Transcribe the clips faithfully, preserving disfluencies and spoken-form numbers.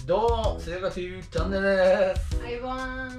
どうも、せいか ティーブイ チャンネルです。 はい、ワン。 はい、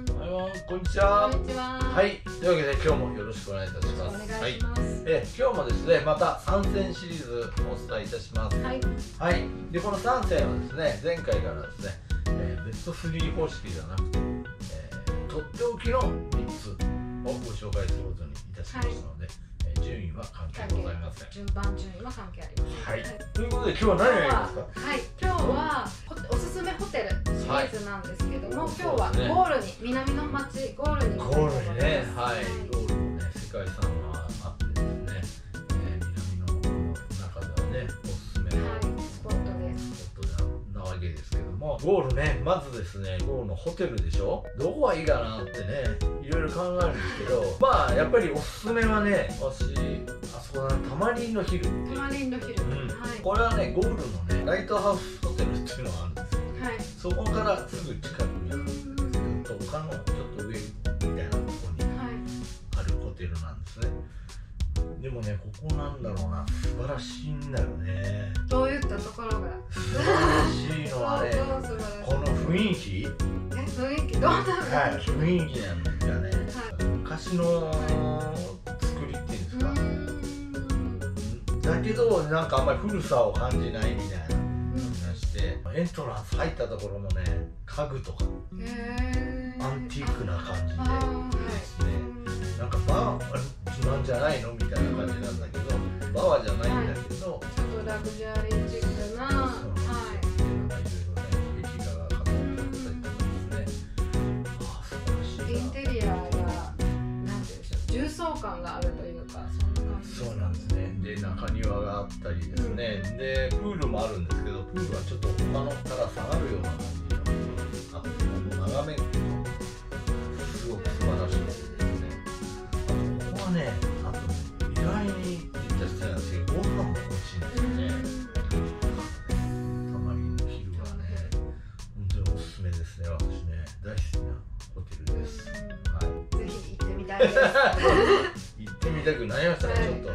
こんにちは。 こんにちは。 はい、というわけで、今日もよろしくお願いいたします。 お願いします。 はい、え、今日もですね、またさん戦シリーズお伝えいたします。はい。はい、で、このさん戦はですね、前回からですね、えー、ベストスリー方式じゃなくて、えー、とっておきのみっつをご紹介することにいたしましたので。はい、順位は関係ございません。 順番順位は関係ありません。 はい。ということで今日は何をやりますか。 はい。今日はおすすめホテルシリーズなんですけども、今日はゴールに南の町ゴールにゴールにね、はい。ゴールもね世界遺産があってですね、南の中ではねおすすめのスポットです。 スポットなわけですけども、ゴールねまずですねゴールのホテルでしょ。どこがいいかなってねいろいろ考えるんですけど、まあやっぱりおすすめはね私あそこだねタマリンのヒルっていう。 タマリンのヒル。 これはねゴールのねライトハウスホテルっていうのがあるんですよ。はい。そこからすぐ近くにあるんですけど、他のちょっと上みたいなところにあるホテルなんですね。でもねここなんだろうな素晴らしいんだよね。 どういったところが素晴らしいのはねこの雰囲気。 え雰囲気どんな雰囲気。はい雰囲気なんだよね。はい、昔の作りっていうんですか。だけどなんかあんまり古さを感じないみたいな感じがして、エントランス入ったところもね家具とかアンティークな感じでですね、なんかバーなんじゃないのみたいな感じなんだけど、バーじゃないんだけど、ちょっとラグジュアリーチックな、はいいろいろね壁画が飾ってあったりとかですね、ああ素晴らしいな。 インテリアがなんていうんでしょう、重層感があるというかそんな感じ。 そうなんですね。で中庭があったりですね、うん、でプールもあるんですけど、プールはちょっと他のから下がるような感じのあって、もう眺めるとすごく素晴らしいですね。あとここはね、あとね意外に言った失礼なんですけど、ご飯も美味しいんですよね。タマリンの昼はね本当におすすめですね。私ね大好きなホテルです。はい、 ぜひ行ってみたいです。 行ってみたくなりましたね、はい、ちょっと、はい、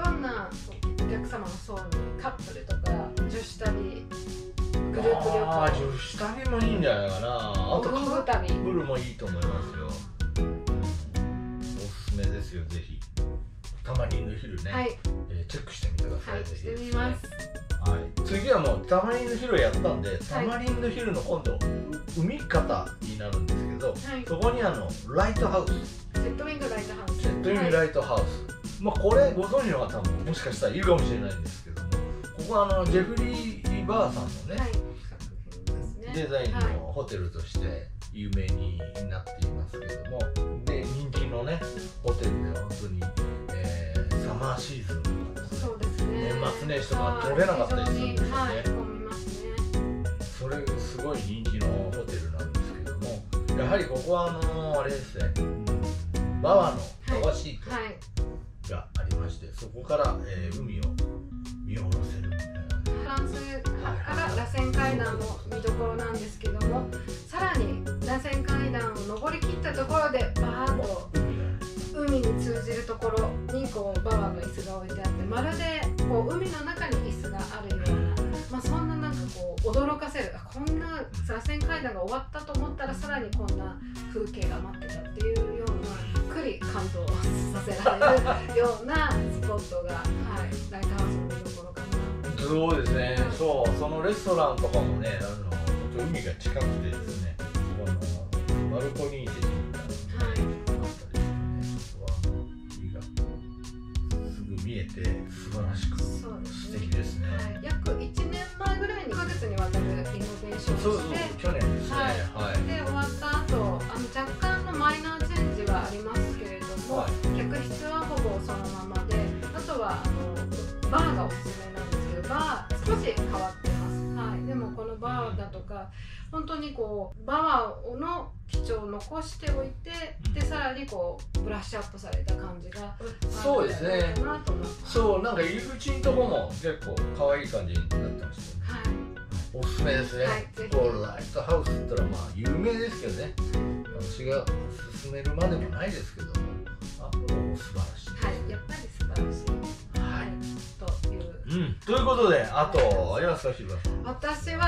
どんなお客様の層にカップルとか女子旅グループ旅行、 ああ女子旅もいいんじゃないかな。あとカップルもいいと思いますよ。おすすめですよ。ぜひタマリンのヒルね、はい、えー、チェックしてみてください。 はい、してみます。 はい、次はもうタマリンのヒルやったんで、はい、タマリンのヒルの今度海方になるんですけど、はい、そこにあのライトハウス、 ジェットウィングライトハウス、 ジェットウィングライトハウス、まあこれご存知の方ももしかしたらいるかもしれないんですけども、ここはあのジェフリー・バーさんのね、はい、デザインのホテルとして有名になっていますけども、で人気のねホテルで本当に、えー、サマーシーズンとかですね、そうですね、年末年始とか取れなかったりするんですよね。はい、それすごい人気のホテルなんですけども、やはりここはあのあれですね、バワのバワシートがありまして、そこから、えー、海を見下ろせるみたいな。 フランスから螺旋階段の見どころなんですけども、さらに螺旋階段を登りきったところでバーッと海に通じるところにこうバワの椅子が置いてあって、まるでこう海の中に椅子があるような、まあ、そんななんかこう驚かせる、あこんな螺旋階段が終わったと思ったらさらにこんな風景が待ってたっていうような、くり感動させられるようなスポットが、はい、ライトハウスの見どころかな。 そうですね、そう、そのレストランとかもね、あの海が近くてですね、このバルコニー席みたいなのがあったりですね、そこはあの海がすぐ見えて素晴らしく素敵ですね。 はい、約いちねんまえぐらいにいっかげつにわたるリノベーションをして、 去年ですね、 はい、で終わった後、あの若干のマイナーチェンジはありますけれども、はい、客室はほぼそのままで、あとはあのバーがおすすめなんですけど、バー少し変わってます。はい、でもこのバーだとか本当にこうバーの基調を残しておいて、でさらにこうブラッシュアップされた感じがそうですね。そう、なんか入り口のとこも結構可愛い感じになってましたよね。はい、おすすめですね。はい、こうライトハウスって言ったらまあ有名ですけどね、私が勧めるまでもないですけども、あこれも素晴らしいです。 はい、やっぱり素晴らしい。はい、という。 うん、ということで、あとありますか、日村さん。 私は、え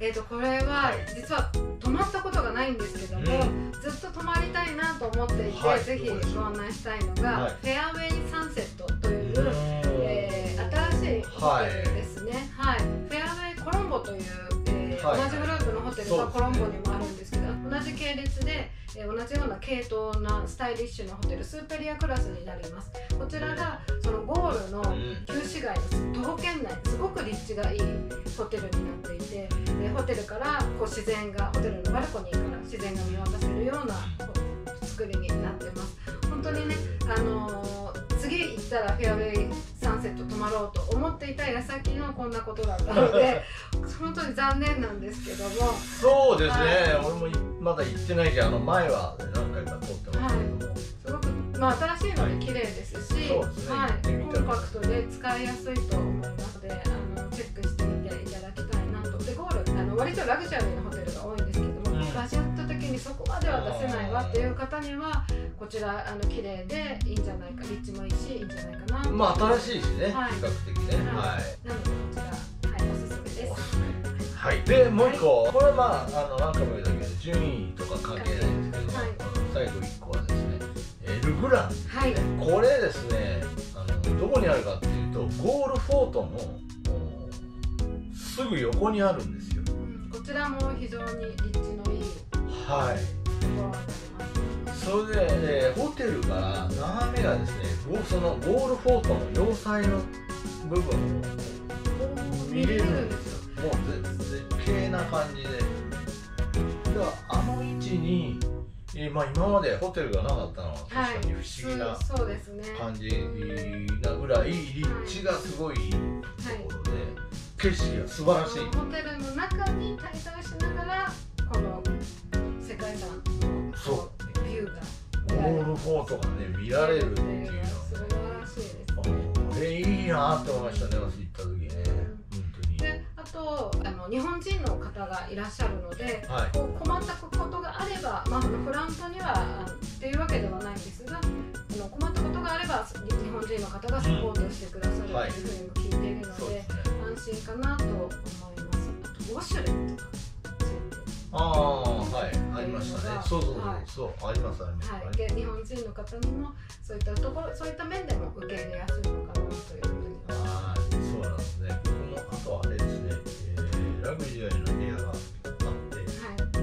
えーとこれは実は泊まったことがないんですけども、うん、ずっと泊まりたいなと思っていて、はい、ぜひご案内したいのが、はい、フェアウェイサンセットという、えー、新しいホテルですね、はい、フェアウェイコロンボという、えーはい、同じグループのホテルがコロンボにもあるんですけど、同じ系列で、えー、同じような系統なスタイリッシュなホテル、スーペリアクラスになります。こちらがそのゴールの旧市街の徒歩圏内、すごく立地がいいホテルになっていて、でホテルからこう自然が、ホテルのバルコニーから自然が見渡せるような作りになってます。本当にね、あのー、次行ったらフェアウェイサンセット泊まろうと思っていた矢先のこんなことだったので本当に残念なんですけども。そうですね、 はい、俺もまだ行ってないし、あの前は何回か撮ってますけども、はい、 すごく、まあ、新しいので綺麗ですし、はい、そうですね、はい、コンパクトで使いやすいと思いますので、あのチェックしてみていただきたいなと。でゴール、あの割とラグジュアリーなホテルが多いんですけども、うん、バジェット的にそこまでは出せないわっていう方にはこちら、あの綺麗でいいんじゃないか、立地もいいしいいんじゃないかな。 まあ新しいしね、はい、比較的ね、はい、はい、 なのでこちら、はい、おすすめです。おすすめ、 はい、でもう一個、はい、これはまあ、あの何回も言うだけで順位とか関係ないんですけど、はい、最後いっこはですね、えルグラン、はい、これですね、あのどこにあるかっていうとゴールフォートのすぐ横にあるんですよ、うん、 こちらも非常に立地のいい、 はい、それで、えー、ホテルから眺めがですね、そのゴールフォートの要塞の部分を見れるんですよ。もう絶景な感じで、ではあの位置に、えーまあ、今までホテルがなかったのは確かに不思議な感じなぐらい立地がすごいいいところで、景色が素晴らしい。 ホテルの中に滞在しながらこの世界遺産のそうビューがゴールフォートがね見られるっていうのは素晴らしいですね。 これいいなって思いましたね、私行った時ね、うん、本当に。 であとあの日本人の方がいらっしゃるので、はい、こう困ったことがあれば、まあ、フラントにはっていうわけではないんですが、あの困ったことがあれば日本人の方がサポートしてくださるというふうにも聞いているので、うん、安心かなと思います。あとウォシュレットがああ、はい、ありましたね。そうそうそう、はい、そうありますあります。 はい、で日本人の方にもそういったところ、そういった面でも受け入れやすいのかなというふうに。 ああ、そうなんですね。ここもあとあれですね、えー、ラグジュアリーの部屋があって、はい、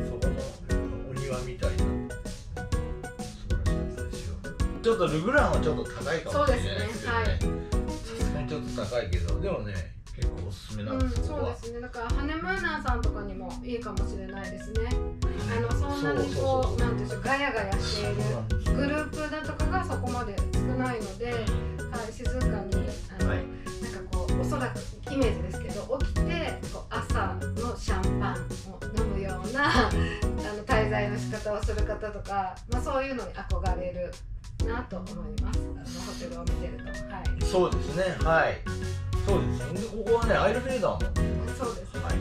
そこのお庭みたいな素晴らしいですよ。ちょっとルグランはちょっと高いかもしれないですけどね。さすがにちょっと高いけど、でもね。結構おすすめなんです、 うん、そうですね。だからハネムーナーさんとかにもいいかもしれないですね。あのそんなにこうなんていうんでしょう、ガヤガヤしているグループだとかがそこまで少ないので、はい、静かにあの、はい、なんかこうおそらくイメージですけど、起きてこう朝のシャンパンを飲むようなあの滞在の仕方をする方とか、まあそういうのに憧れるなと思います。あのホテルを見てると、はい。 そうですね、はい。そうです。でここはね、アイルフェーダーもそうです、 はい、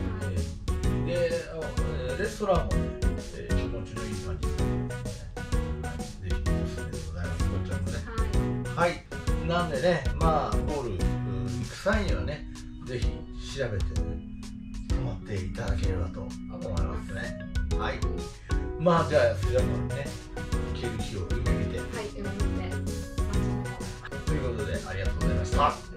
で, でレストランもね、えー、気持ちのいい感じで、はい、ぜひおすすめでございます。こちらもね、はい、はい、なんでね、まあゴール行く際にはね、ぜひ調べてね、泊まっていただければと思いますね。はい、まあじゃあそれではね、行ける日を夢見て、 はい、夢見て、 ということでありがとうございました。